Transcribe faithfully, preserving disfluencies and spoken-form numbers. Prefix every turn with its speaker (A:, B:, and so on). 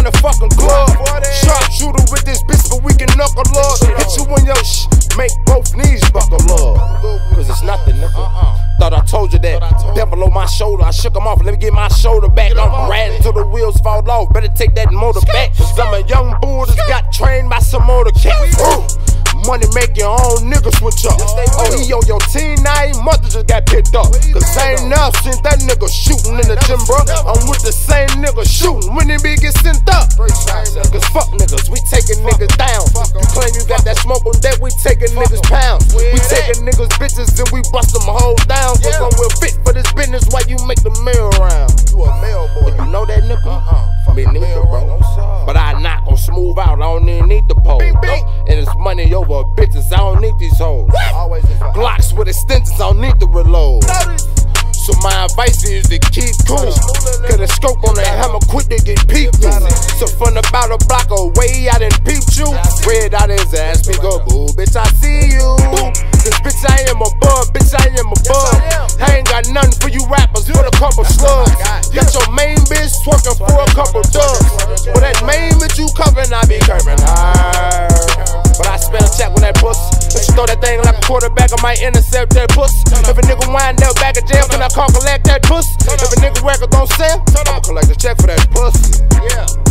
A: the fucking club. Sharpshooter with this bitch, but we can knuckle up. Hit you in your sh, make both knees buckle up. Cause it's nothing, nigga. Thought I told you that. Devil on my shoulder, I shook him off. Let me get my shoulder back. I'm riding till the wheels fall off. Better take that motor back. Cause I'm a young bull that got trained by some motor cats. Money make your own nigga switch up. Oh, he on your team now, he mother just got picked up. Cause ain't enough since that nigga shooting in the gym, bro. I'm with the same nigga shooting when he be get sent up. Cause fuck niggas, we taking niggas down. You claim you got that smoke on deck, we taking niggas pounds. We taking niggas bitches and we bust them hoes down. Cause I'm real fit for this business while you make the mail round. You a mail boy. You know that nigga? Me neither, bro. But I knock on smooth out, I don't even need the pole. And it's money over bitches, I don't need these hoes. Glocks with extensions, I don't need the reload. So my advice is to keep cool. Get a scope on that hammer, quick to get peeped through. So from about a block away, I done peeped you. Red out his ass, speak up, boo, bitch, I see you. Cause bitch, I am a bug, bitch, I am a bug. I ain't got nothing for you rappers, but a couple slugs. Got your main bitch twerking for a couple dubs. But that main bitch you covering, I be curving her. But I spell check with that puss. If she throw that thing like a quarterback, I might intercept that puss. If a nigga wind up back in jail, can I call collect that puss? If a nigga record don't sell, I'ma collect a check for that pussy. Yeah.